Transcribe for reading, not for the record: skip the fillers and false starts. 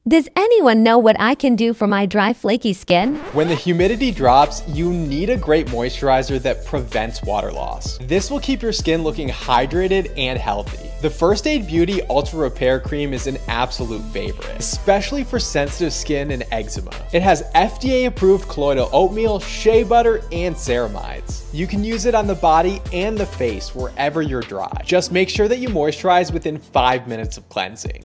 Does anyone know what I can do for my dry, flaky skin? When the humidity drops, you need a great moisturizer that prevents water loss. This will keep your skin looking hydrated and healthy. The First Aid Beauty Ultra Repair Cream is an absolute favorite, especially for sensitive skin and eczema. It has FDA-approved colloidal oatmeal, shea butter, and ceramides. You can use it on the body and the face wherever you're dry. Just make sure that you moisturize within 5 minutes of cleansing.